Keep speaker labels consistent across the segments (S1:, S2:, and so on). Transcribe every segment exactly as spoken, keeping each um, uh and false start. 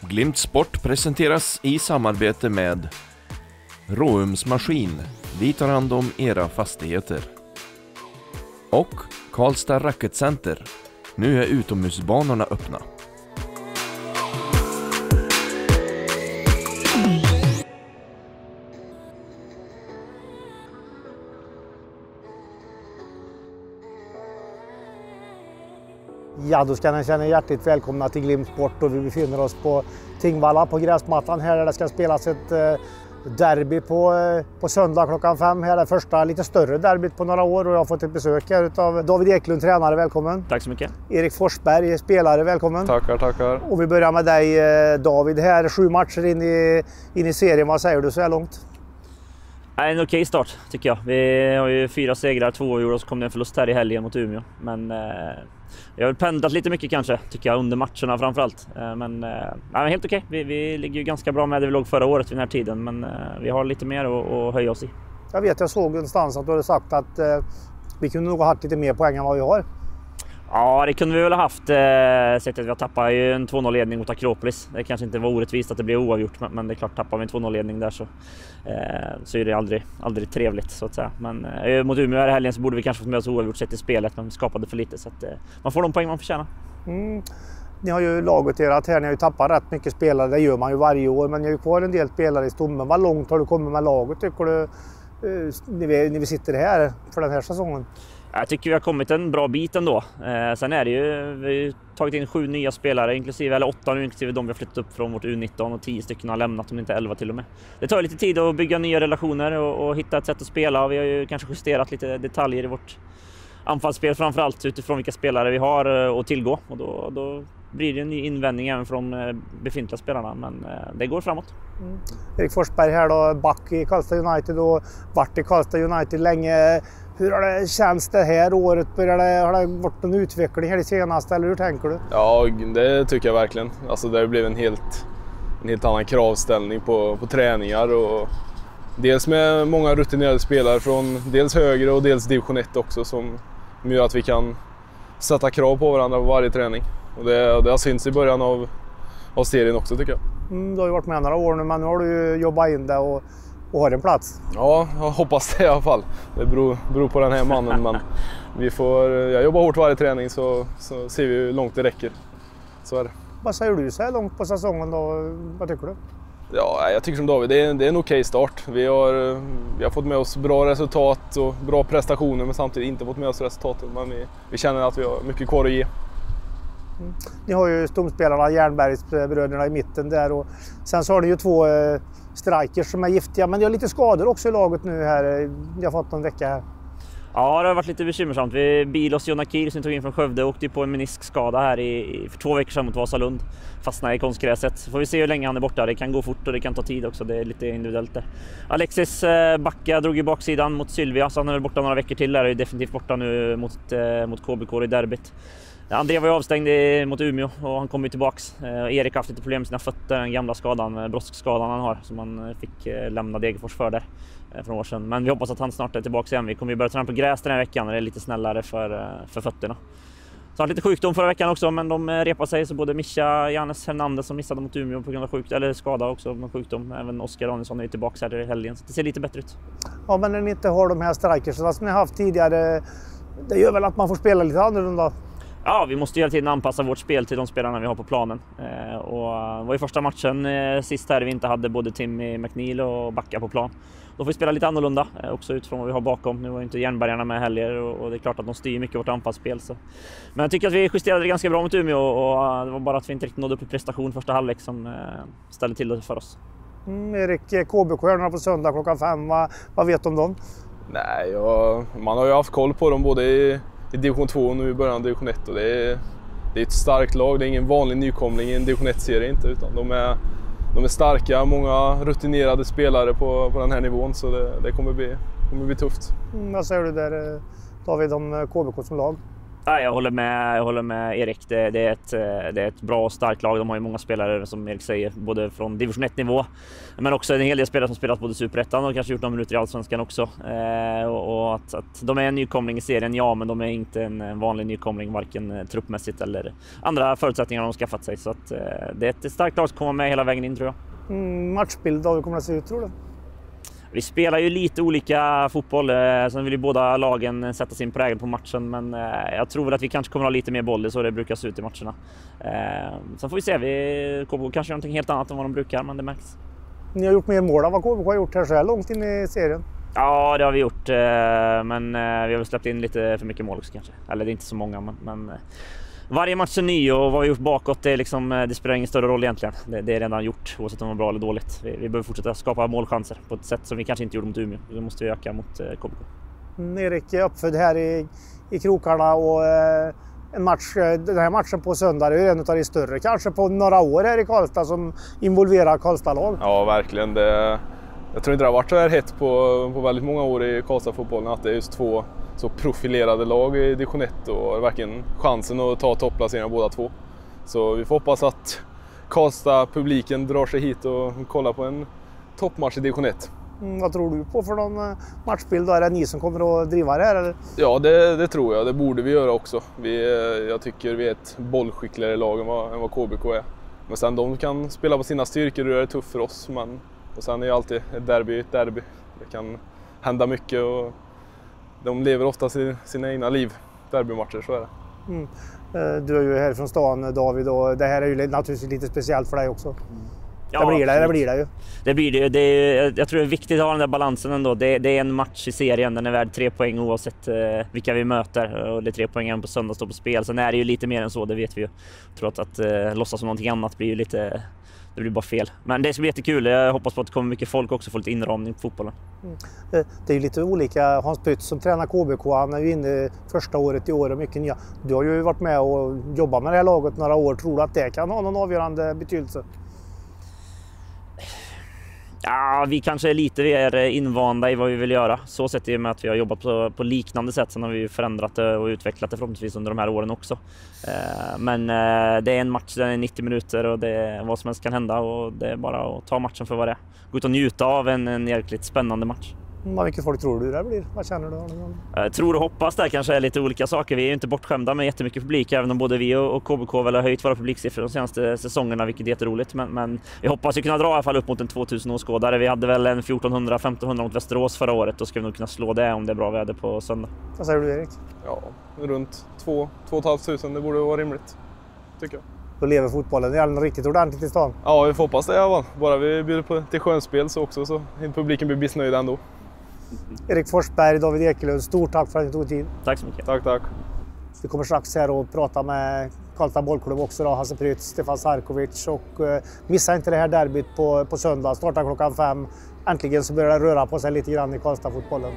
S1: Glimt Sport presenteras i samarbete med Råums Maskin. Vi tar hand om era fastigheter. Och Karlstad Racket Center. Nu är utomhusbanorna öppna.
S2: Ja, då ska ni känna hjärtligt välkomna till Glimt Sport och vi befinner oss på Tingvalla på gräsmattan här där det ska spelas ett derby på, på söndag klockan fem. Här är det första lite större derbyt på några år och jag har fått ett besök här av David Eklund, tränare, välkommen.
S3: Tack så mycket.
S2: Erik Forsberg, spelare, välkommen.
S4: Tackar, tackar.
S2: Och vi börjar med dig David, här sju matcher in i, in i serien, vad säger du så här långt?
S3: En okej start tycker jag. Vi har ju fyra segrar, två år och så kom det en förlust här i helgen mot Umeå. Men eh, jag har pendlat lite mycket kanske, tycker jag, under matcherna framförallt. Eh, men eh, ja, helt okej. Vi, vi ligger ju ganska bra med det vi låg förra året vid den här tiden. Men eh, vi har lite mer att, att höja oss i. Jag
S2: vet, jag såg någonstans att du hade sagt att eh, vi kunde nog ha haft lite mer poäng än vad vi har.
S3: Ja, det kunde vi väl ha haft. Eh, sett att vi tappade ju en två noll-ledning mot Akropolis. Det kanske inte var orättvist att det blev oavgjort, men, men det är klart, tappar vi en två noll-ledning där så, eh, så är det aldrig, aldrig trevligt så att säga. Men eh, mot Umeå här i helgen så borde vi kanske fått med oss oavgjort sett i spelet, men vi skapade för lite så att eh, man får de poäng man förtjänar. Mm.
S2: Ni har ju laguterat här, ni har ju tappat rätt mycket spelare, det gör man ju varje år, men ni har ju kvar en del spelare i stommen. Vad långt har du kommit med laget tycker du, eh, när, vi, när vi sitter här för den här säsongen?
S3: Jag tycker vi har kommit en bra bit ändå. Eh, sen är det ju, vi har tagit in sju nya spelare, inklusive, eller åtta nu, inklusive de vi har flyttat upp från vårt U nitton och tio stycken har lämnat, om inte elva till och med. Det tar lite tid att bygga nya relationer och, och hitta ett sätt att spela. Vi har ju kanske justerat lite detaljer i vårt anfallsspel, framförallt utifrån vilka spelare vi har att tillgå. Och då, då blir det en ny invändning även från befintliga spelarna, men det går framåt.
S2: Mm. Erik Forsberg här då, back i Karlstad United och vart i Karlstad United länge. Hur har det känts det här året? Börjar det, har det varit en utveckling här det senaste, eller hur tänker du?
S4: Ja, det tycker jag verkligen. Alltså det blev en helt, en helt annan kravställning på, på träningar. Och dels med många rutinerade spelare från dels högre och dels division ett också, som gör att vi kan sätta krav på varandra på varje träning. Och det, det har synts i början av, av serien också tycker jag.
S2: Mm, du har ju varit med några år nu, men nu har du ju jobbat in det och och har en plats.
S4: Ja, jag hoppas det i alla fall. Det beror, beror på den här mannen, men vi får, jag jobbar hårt varje träning så, så ser vi hur långt det räcker. Så är det.
S2: Vad säger du så här långt på säsongen då? Vad tycker du?
S4: Ja, jag tycker som David, det är, det är en okej start. Vi har, vi har fått med oss bra resultat och bra prestationer, men samtidigt inte fått med oss resultaten. Men vi, vi känner att vi har mycket kvar att ge.
S2: Mm. Ni har ju stomspelarna, Jernbergsbröderna i mitten där, och sen så har ni ju två eh, strikers som är giftiga, men det har lite skador också i laget nu här. Jag har fått en vecka här.
S3: Ja, det har varit lite bekymmersamt. Vi Bilos Jonakir som tog in från Skövde åkte på en meniskskada här i, för två veckor sedan mot Vasalund. Fastnade i konstgräset. Så får vi se hur länge han är borta. Det kan gå fort och det kan ta tid också. Det är lite individuellt där. Alexis eh, Backa drog i baksidan mot Sylvia, så han är väl borta några veckor till. Är ju definitivt borta nu mot, eh, mot K B K i derbyt. André var ju avstängd mot Umeå och han kommer ju tillbaks. Eh, Erik har haft lite problem med sina fötter, den gamla skadan, broskskadan han har, som han fick eh, lämna Degerfors för där eh, för några år sedan. Men vi hoppas att han snart är tillbaka igen. Vi kommer ju börja träna på gräs den här veckan och det är lite snällare för, eh, för fötterna. Så han har lite sjukdom förra veckan också, men de repar sig, så både Mischa, Jannes Hernandez som missade mot Umeå på grund av sjukdom, eller skada också med sjukdom. Även Oskar Danielsson är ju tillbaka här i helgen, så det ser lite bättre ut.
S2: Ja, men när ni inte har de här strikers som ni har haft tidigare, det gör väl att man får spela lite annorlunda?
S3: Ja, vi måste hela tiden anpassa vårt spel till de spelarna vi har på planen. Eh, och det var i första matchen eh, sist här vi inte hade både Timmy McNeil och Backa på plan. Då får vi spela lite annorlunda, eh, också utifrån vad vi har bakom. Nu var inte Järnbergarna med heller och, och det är klart att de styr mycket vårt anfallsspel. Så. Men jag tycker att vi justerade det ganska bra mot Umeå och, och det var bara att vi inte riktigt nådde upp i prestation första halvlek som eh, ställde till det för oss.
S2: Mm, Erik, K B K på söndag klockan fem, vad, vad vet du om dem?
S4: Nej, jag, man har ju haft koll på dem både i i division två och nu i början av division ett, och det är, det är ett starkt lag. Det är ingen vanlig nykomling i en division ett-serie inte, utan de är, de är starka, många rutinerade spelare på, på den här nivån, så det, det kommer bli, kommer bli tufft.
S2: Mm, vad säger du där David om K B K som lag?
S3: Ja, jag håller med, jag håller med Erik. Det, det, är ett, det är ett bra och starkt lag. De har ju många spelare, som Erik säger, både från division ett-nivå, men också en hel del spelare som spelat både Superettan och kanske gjort några minuter i Allsvenskan också. Eh, och och att, att de är en nykomling i serien, ja, men de är inte en vanlig nykomling, varken truppmässigt eller andra förutsättningar de har skaffat sig. Så att, eh, det är ett starkt lag som kommer med hela vägen in, tror jag.
S2: Mm, matchbild då, hur kommer det se ut, tror du?
S3: Vi spelar ju lite olika fotboll, sen vill ju båda lagen sätta sin prägel på matchen, men jag tror väl att vi kanske kommer att ha lite mer boll, så det brukar se ut i matcherna. Sen får vi se, vi K B K kanske gör något helt annat än vad de brukar, men det märks.
S2: Ni har gjort mer mål än vad K B K har gjort här så här långt in i serien.
S3: Ja, det har vi gjort, men vi har väl släppt in lite för mycket mål också kanske. Eller det är inte så många, men... men varje match är ny, och vad vi gjort bakåt, det, är liksom, det spelar ingen större roll egentligen. Det, det är redan gjort, oavsett om det var bra eller dåligt. Vi, vi behöver fortsätta skapa målchanser på ett sätt som vi kanske inte gjorde mot Umeå. Det måste vi öka mot eh, K B K.
S2: Mm, Erik är uppfödd här i, i krokarna, och eh, en match, den här matchen på söndag är en av de större kanske på några år här i Karlstad som involverar Karlstad-lag.
S4: Ja, verkligen. Det, jag tror inte det har varit så här hett på, på väldigt många år i Karlstad-fotbollen, att det är just två så profilerade lag i division ett och verkligen chansen att ta topplaceringar båda två. Så vi får hoppas att Karlstad-publiken drar sig hit och kollar på en toppmatch i division ett.
S2: Mm, vad tror du på för någon matchbild? Är det ni som kommer att driva det här? Eller?
S4: Ja, det, det tror jag. Det borde vi göra också. Vi, jag tycker vi är ett bollskickligare lag än vad, än vad K B K är. Men sen de kan spela på sina styrkor, och det är tufft för oss. Men, och sen är ju alltid ett derby ett derby. Det kan hända mycket, och de lever ofta sina egna liv, derbymatcher, så är det.
S2: Mm. Du är ju här från stan, David, och det här är ju naturligtvis lite speciellt för dig också. Mm.
S3: Ja,
S2: det blir det, det blir det ju.
S3: Det blir det, det är, jag tror det är viktigt att ha den där balansen ändå. Det, det är en match i serien, den är värd tre poäng oavsett eh, vilka vi möter. Och det är tre poäng på söndag står på spel. Sen är det ju lite mer än så, det vet vi ju. Jag tror att, att eh, låtsas som någonting annat blir ju lite... Det blir bara fel. Men det ska bli jättekul. Jag hoppas på att det kommer mycket folk också, få lite inramning på fotbollen.
S2: Mm. Det är ju lite olika. Hans Pytz som tränar K B K, han är ju inne första året i år och mycket nya. Du har ju varit med och jobbat med det här laget några år. Tror du att det kan ha någon avgörande betydelse?
S3: Ja, vi kanske är lite mer invanda i vad vi vill göra. Så sett i och med att vi har jobbat på, på liknande sätt. Sen har vi förändrat det och utvecklat det förhoppningsvis under de här åren också. Eh, men eh, det är en match, den är nittio minuter, och det är vad som helst kan hända. Och det är bara att ta matchen för vad det är. Gå ut och njuta av en, en jäkligt spännande match.
S2: Vad mycket folk tror du det blir? Vad känner du?
S3: Jag tror och hoppas det kanske är lite olika saker. Vi är ju inte bortskämda med jättemycket publik, även om både vi och K B K väl har höjt våra publiksiffror de senaste säsongerna, vilket är jätteroligt. Men, men jag hoppas ju kunna dra i alla fall upp mot en tvåtusen åskådare. Vi hade väl en fjortonhundra femtonhundra mot Västerås förra året, och ska vi nog kunna slå det om det är bra väder på söndag.
S2: Vad säger du, Erik?
S4: Ja, runt två till två och ett halvt, det borde vara rimligt, tycker jag.
S2: Då lever fotbollen, det är riktigt ordentligt i stan.
S4: Ja, vi får hoppas det i alla fall. Bara vi bjuder på till skönspel så också, så publiken blir missnöjd ändå.
S2: Erik Forsberg, David Ekelund, stort tack för att ni tog tid.
S3: Tack så mycket.
S4: Tack, tack.
S2: Vi kommer strax här och prata med Karlstad bollklubb också då, Hasse Prytz, Stefan Sarkovic, och uh, missa inte det här derbyt på, på söndag, startar klockan fem. Äntligen så börjar det röra på sig lite grann i Karlstad-fotbollen.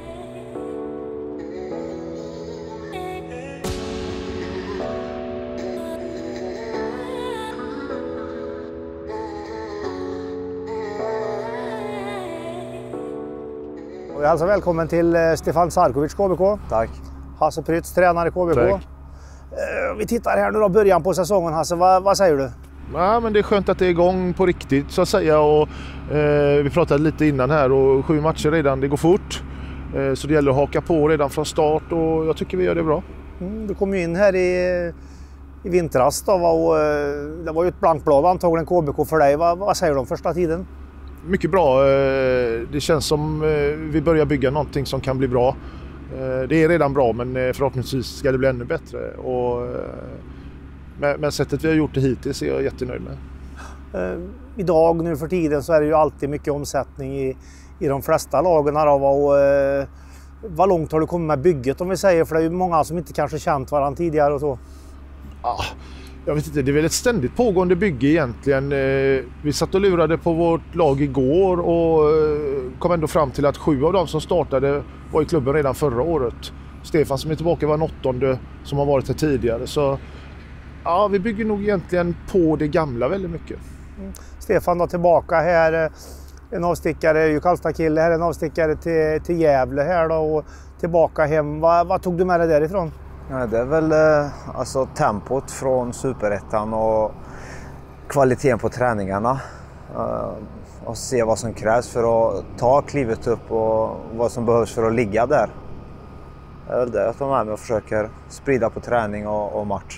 S2: Jag hälsar välkommen till Stefan Sarkovic, K B K.
S5: Tack.
S2: Hasse Prytz, tränare i K B K.
S5: Tack.
S2: Vi tittar här nu då, början på säsongen. Hasse, vad, vad säger du?
S5: Ja, men det är skönt att det är igång på riktigt så att säga. Och, eh, vi pratade lite innan här, och sju matcher redan, det går fort. Eh, så det gäller att haka på redan från start, och jag tycker vi gör det bra. Mm,
S2: du kom ju in här i, i vintras då, och det var ju ett blankt blad antagligen K B K för dig. Vad, vad säger du om första tiden?
S5: Mycket bra. Det känns som vi börjar bygga någonting som kan bli bra. Det är redan bra, men förhoppningsvis ska det bli ännu bättre. Och med sättet vi har gjort det hittills är jag jättenöjd med.
S2: Idag nu för tiden så är det ju alltid mycket omsättning i, i de flesta lagen. Och, vad långt har du kommit med bygget, om vi säger? För det är ju många som inte kanske känt varandra tidigare och så.
S5: Ah. Jag vet inte, det är väl ett ständigt pågående bygge egentligen. Vi satt och lurade på vårt lag igår och kom ändå fram till att sju av dem som startade var i klubben redan förra året. Stefan som är tillbaka var en åttonde som har varit här tidigare. Så ja, vi bygger nog egentligen på det gamla väldigt mycket.
S2: Mm. Stefan då tillbaka här, en avstickare, är ju Karlstad-kille här, en avstickare till, till Gävle här då, och tillbaka hem. Vad, vad tog du med dig därifrån?
S6: Ja, det är väl eh, alltså tempot från Superettan och kvaliteten på träningarna. Uh, och se vad som krävs för att ta klivet upp och vad som behövs för att ligga där. Det är väl det jag tar med mig och försöker sprida på träning och, och match.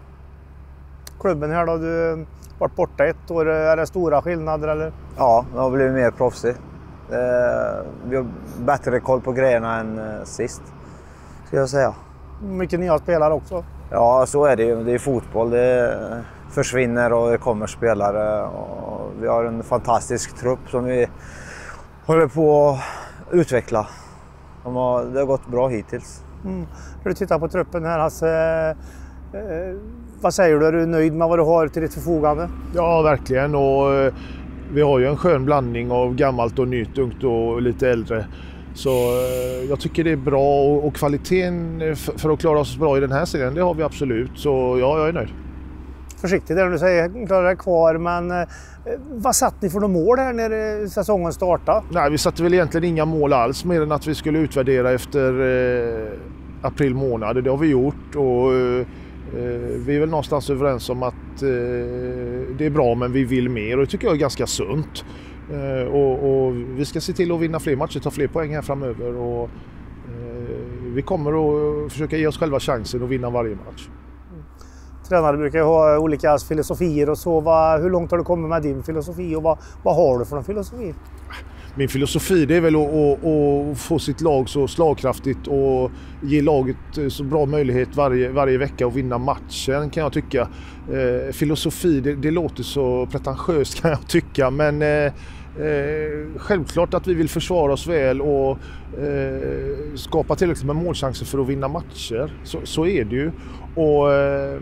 S2: Klubben här då, du har varit borta ett år, är det stora skillnader eller?
S6: Ja, det har blivit mer proffsig. Uh, vi har bättre koll på grejerna än uh, sist, ska jag säga.
S2: Mycket nya spelare också.
S6: Ja, så är det ju. Det är fotboll. Det försvinner och det kommer spelare. Och vi har en fantastisk trupp som vi håller på att utveckla. De har, det har gått bra hittills.
S2: Mm. När du tittar på truppen här, Hasse, eh, vad säger du? Är du nöjd med vad du har till ditt förfogande?
S5: Ja, verkligen. Och, eh, vi har ju en skön blandning av gammalt och nytt, ungt och lite äldre. Så eh, jag tycker det är bra och, och kvaliteten för, för att klara oss bra i den här serien, det har vi absolut. Så ja, jag är nöjd.
S2: Försiktigt där du säger, klarar dig kvar, men eh, vad satt ni för de mål här när säsongen startade?
S5: Nej, vi satte väl egentligen inga mål alls, mer än att vi skulle utvärdera efter eh, april månad. Det har vi gjort och eh, vi är väl någonstans överens om att eh, det är bra, men vi vill mer och det tycker jag är ganska sunt. Eh, och, och vi ska se till att vinna fler matcher, ta fler poäng här framöver och eh, vi kommer att försöka ge oss själva chansen att vinna varje match.
S2: Tränare brukar ju ha olika filosofier och så. Vad, hur långt har du kommit med din filosofi och vad, vad har du för en filosofi?
S5: Min filosofi det är väl att, att, att få sitt lag så slagkraftigt och ge laget så bra möjlighet varje, varje vecka att vinna matchen, kan jag tycka. Eh, filosofi, det, det låter så pretentiöst, kan jag tycka, men eh, eh, självklart att vi vill försvara oss väl och eh, skapa tillräckligt med målchanser för att vinna matcher. Så, så är det ju. Och eh,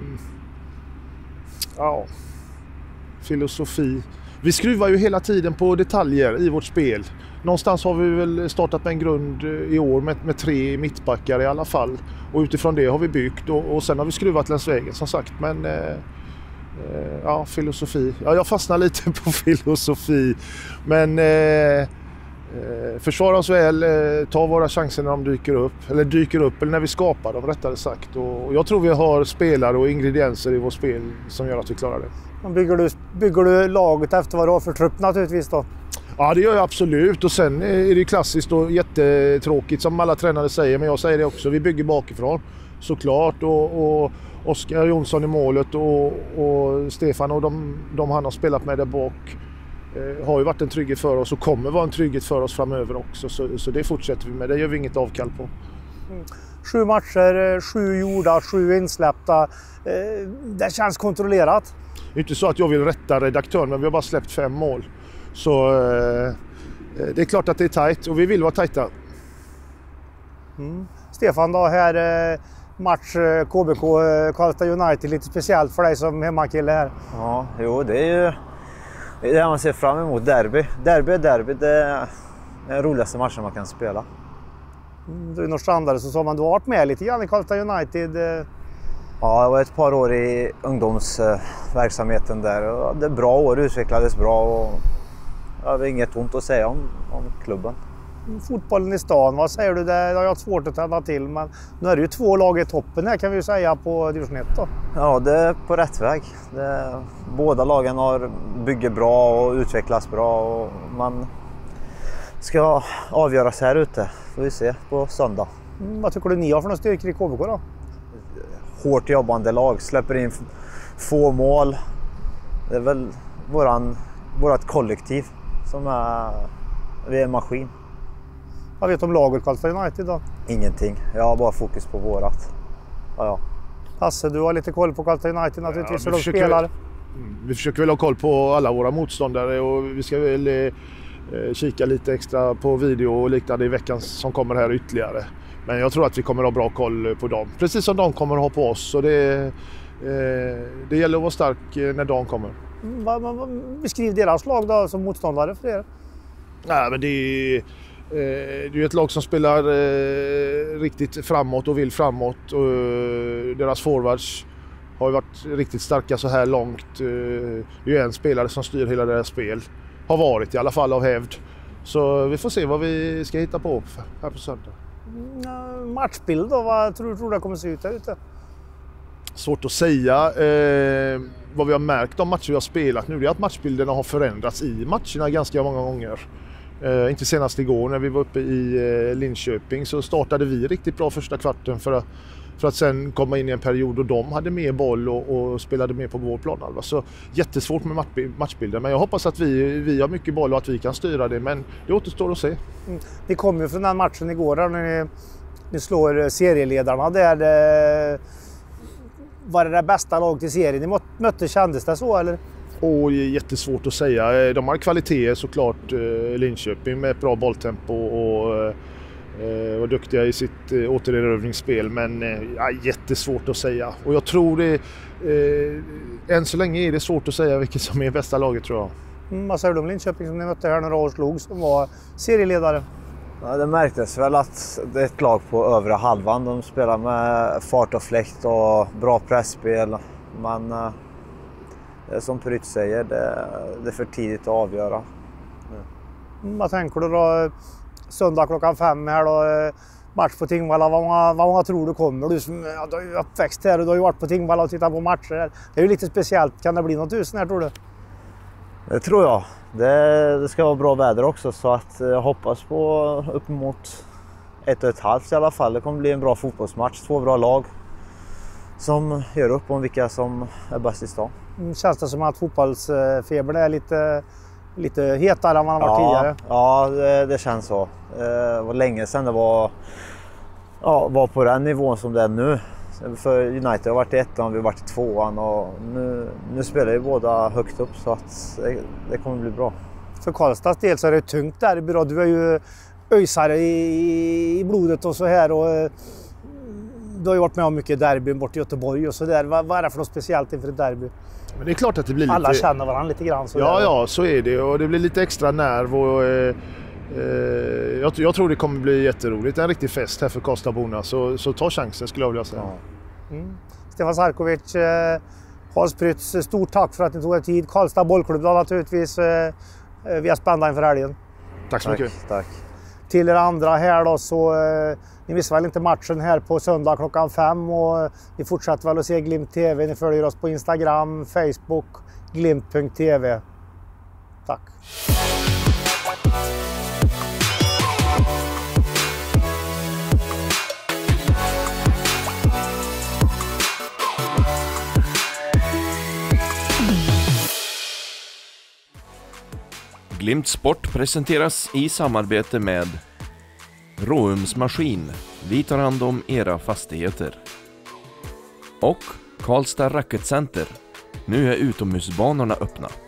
S5: ja, filosofi. Vi skruvar ju hela tiden på detaljer i vårt spel. Någonstans har vi väl startat med en grund i år med, med tre mittbackar i alla fall. Och utifrån det har vi byggt och, och sen har vi skruvat längs vägen som sagt. Men eh, eh, ja, filosofi. Ja, jag fastnar lite på filosofi. Men eh, eh, försvara oss väl, eh, ta våra chanser när de dyker upp. Eller dyker upp, eller när vi skapar dem rättare sagt. Och, och jag tror vi har spelare och ingredienser i vårt spel som gör att vi klarar det.
S2: Bygger du, bygger du laget efter vad du har för trupp naturligtvis då?
S5: Ja, det gör jag absolut. Och sen är det klassiskt och jättetråkigt som alla tränare säger. Men jag säger det också. Vi bygger bakifrån såklart. Och, och Oskar Jonsson i målet och, och Stefan och de, de han har spelat med där bak eh, har ju varit en trygghet för oss och kommer vara en trygghet för oss framöver också. Så, så det fortsätter vi med. Det gör vi inget avkall på.
S2: Mm. Sju matcher, sju gjorda, sju insläppta. Eh, det känns kontrollerat.
S5: Det är inte så att jag vill rätta redaktören, men vi har bara släppt fem mål. Så eh, det är klart att det är tajt och vi vill vara tajta.
S2: Mm. Stefan då, här eh, match eh, K B K eh, Karlstad United, lite speciellt för dig som hemmakille här.
S6: Ja, jo det är ju det, är det man ser fram emot, derby. Derby är derby, det är den roligaste matchen man kan spela.
S2: Mm, du är norrstrandare så sa man, du har varit med lite grann i Karlstad United. Eh.
S6: Ja, jag var ett par år i ungdomsverksamheten där. Det är bra år, utvecklades bra och jag har inget ont att säga om, om klubben.
S2: Fotbollen i stan, vad säger du? Det har jag svårt att tända till, men nu är det ju två lag i toppen här kan vi ju säga på division ett då.
S6: Ja, det är på rätt väg. Det, båda lagen har bygger bra och utvecklas bra och man ska avgöras här ute. Får vi se på söndag.
S2: Mm, vad tycker du ni har för några styrkor i K B K då?
S6: Hårt jobbande lag, släpper in få mål. Det är väl våran, vårat kollektiv som är, vi är en maskin.
S2: Vad vet du om laget Karlstad United då?
S6: Ingenting, jag har bara fokus på vårat. Ja, ja.
S2: Hasse, du har lite koll på Karlstad United naturligtvis,
S5: Ja,
S2: hur de spelar.
S5: Väl, vi försöker väl ha koll på alla våra motståndare och vi ska väl eh, kika lite extra på video och liknande i veckan som kommer här ytterligare. Men jag tror att vi kommer att ha bra koll på dem. Precis som de kommer att ha på oss. Så det, eh, det gäller att vara stark när de kommer.
S2: Mm, beskriv deras lag då som motståndare för er.
S5: Nej, men det är, eh, det är ett lag som spelar eh, riktigt framåt och vill framåt. Och, eh, deras forwards har ju varit riktigt starka så här långt. Eh, det är ju en spelare som styr hela deras spel. Har varit i alla fall av hävd. Så vi får se vad vi ska hitta på här på söndag.
S2: matchbild då? Vad tror du tror det kommer se ut där ute?
S5: Svårt att säga. Eh, vad vi har märkt av matcher vi har spelat nu är att matchbilderna har förändrats i matcherna ganska många gånger. Eh, inte senast igår när vi var uppe i eh, Linköping så startade vi riktigt bra första kvarten för att, för att sen komma in i en period då de hade mer boll och, och spelade mer på vår planhalva. Så jättesvårt med matchbilder, men jag hoppas att vi, vi har mycket boll och att vi kan styra det, men det återstår att se.
S2: Mm. Ni kom ju från den matchen igår där när ni, ni slår serieledarna där. Eh, var det det bästa lag till serien ni mötte, kändes det så eller?
S5: Och jättesvårt att säga. De har kvaliteter såklart, Linköping med ett bra bolltempo och eh, var duktiga i sitt eh, återerövringsspel, men eh, ja, jättesvårt att säga. Och jag tror det, eh, än så länge är det svårt att säga vilket som är bästa laget, tror jag.
S2: Mm, vad säger du om Linköping som ni mötte här några år slog som var serieledare?
S6: Ja, det märktes väl att det är ett lag på övre halvan. De spelar med fart och fläkt och bra pressspel. Men eh, det är som Prytz säger, det, det är för tidigt att avgöra.
S2: Mm, vad tänker du då? Söndag klockan fem här då, match på Tingvalla. Vad många, vad många tror du kommer? Du som ja, du är ju uppväxt här och du har ju varit på Tingvalla och tittat på matcher här. Det är ju lite speciellt. Kan det bli något tusen här, tror du?
S6: Det tror jag. Det, det ska vara bra väder också, så att jag hoppas på upp mot ett och ett halvt i alla fall. Det kommer bli en bra fotbollsmatch. Två bra lag som gör upp om vilka som är bäst i stan.
S2: Mm, känns det som att fotbollsfebern är lite, lite hetare än vad den var
S6: ja,
S2: tidigare?
S6: Ja, det, det känns så. Det var länge sedan det var, ja, var på den nivån som det är nu. För United har varit i ettan och vi har varit i tvåan och nu, nu spelar ju båda högt upp, så att det, det kommer bli bra.
S2: För Karlstads del så är det tungt där. Du är ju öjsare i, i blodet och så här. Och, du har ju varit med om mycket derby bort i Göteborg och så där. Vad, vad är det för något speciellt inför ett derby?
S5: Men det är klart att det blir lite...
S2: Alla känner varandra lite grann. Så
S5: ja,
S2: där.
S5: ja, så är det. Och det blir lite extra nerv och... Eh, eh, jag, jag tror det kommer bli jätteroligt. En riktig fest här för Karlstadborna. Så, så ta chansen, skulle jag vilja säga.
S6: Ja.
S2: Mm. Stefan Sarkovic, eh, Hans Prytz, stort tack för att ni tog er tid. Karlstad bollklubb då, naturligtvis. Eh, vi är spända inför helgen.
S5: Tack så
S6: tack,
S5: mycket.
S6: Tack.
S2: Till er andra här då, så eh, ni missar väl inte matchen här på söndag klockan fem, och ni fortsätter väl att se Glimt T V. Ni följer oss på Instagram, Facebook, glimt punkt t v. Tack.
S1: Glimt Sport presenteras i samarbete med Råums Maskin. Vi tar hand om era fastigheter. Och Karlstad Racket Center. Nu är utomhusbanorna öppna.